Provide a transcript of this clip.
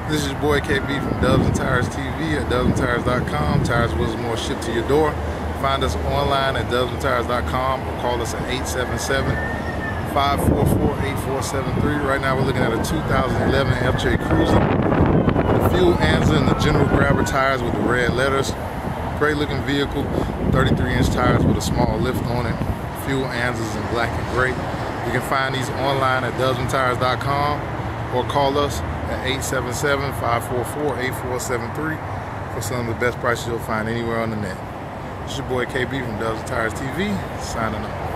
This is your boy KB from Dubs and Tires TV at dubsandtires.com. Tires, wheels, and more shipped to your door. Find us online at dubsandtires.com or call us at 877-544-8473. Right now we're looking at a 2011 FJ Cruiser. The fuel Anza and the general grabber tires with the red letters. Great looking vehicle, 33-inch tires with a small lift on it. Fuel Anzas in black and gray. You can find these online at dubsandtires.com or call us at 877-544-8473 for some of the best prices you'll find anywhere on the net. This is your boy KB from Dubs and Tires TV, signing off.